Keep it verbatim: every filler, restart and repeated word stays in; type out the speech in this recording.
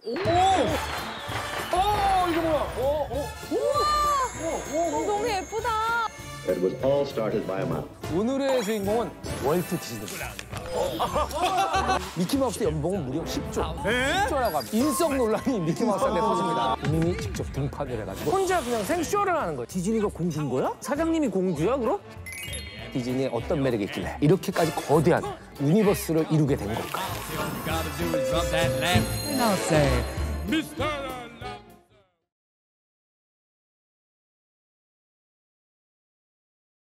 오! 어, 이거 뭐야? 어, 어. 우와! 너무 예쁘다. It was all started by a mouse. 오늘의 주인공은 월트 디즈니입니다. 미키마우스의 연봉은 무려 십조. 십조라고 합니다. 인성 논란이 미키마우스한테 터집니다. 본인이 직접 등판을 해가지고 혼자 그냥 생쇼를 하는 거예요. 디즈니가 공주인 거야? 사장님이 공주야, 그럼? 디즈니에 어떤 매력이 있길래 이렇게까지 거대한 유니버스를 이루게 된 걸까? All you gotta do is rub that lamp, and I'll say, Mister